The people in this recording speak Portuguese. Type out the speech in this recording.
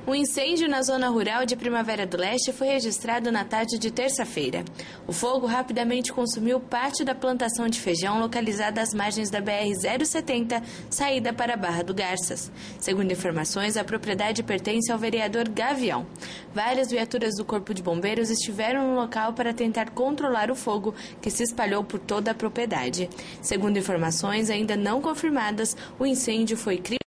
Um incêndio na zona rural de Primavera do Leste foi registrado na tarde de terça-feira. O fogo rapidamente consumiu parte da plantação de feijão localizada às margens da BR-070, saída para a Barra do Garças. Segundo informações, a propriedade pertence ao vereador Gavião. Várias viaturas do Corpo de Bombeiros estiveram no local para tentar controlar o fogo, que se espalhou por toda a propriedade. Segundo informações ainda não confirmadas, o incêndio foi